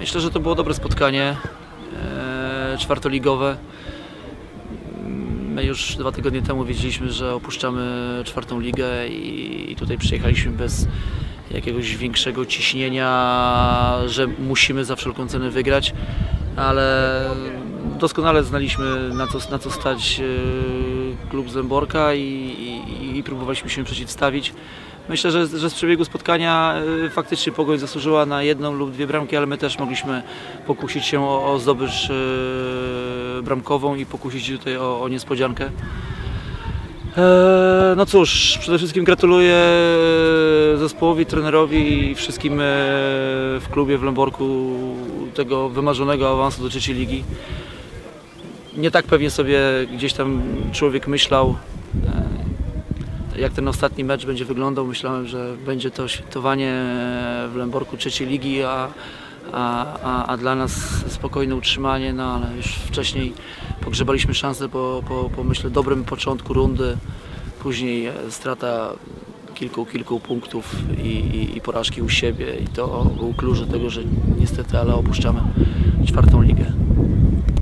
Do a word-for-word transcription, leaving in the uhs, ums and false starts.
Myślę, że to było dobre spotkanie e, czwartoligowe. My już dwa tygodnie temu wiedzieliśmy, że opuszczamy czwartą ligę i, i tutaj przyjechaliśmy bez jakiegoś większego ciśnienia, że musimy za wszelką cenę wygrać, ale doskonale znaliśmy, na co, na co stać klub z Lęborka i, i, i próbowaliśmy się przeciwstawić. Myślę, że, że z przebiegu spotkania faktycznie Pogoń zasłużyła na jedną lub dwie bramki, ale my też mogliśmy pokusić się o, o zdobycz bramkową i pokusić się tutaj o, o niespodziankę. No cóż, przede wszystkim gratuluję zespołowi, trenerowi i wszystkim w klubie w Lęborku tego wymarzonego awansu do trzeciej ligi. Nie tak pewnie sobie gdzieś tam człowiek myślał, jak ten ostatni mecz będzie wyglądał. Myślałem, że będzie to świętowanie w Lęborku trzeciej ligi, a, a, a, a dla nas spokojne utrzymanie, no ale już wcześniej pogrzebaliśmy szansę po, po, po myślę dobrym początku rundy, później strata kilku, kilku punktów i, i, i porażki u siebie i to był klucz do tego, że niestety, ale opuszczamy czwartą ligę.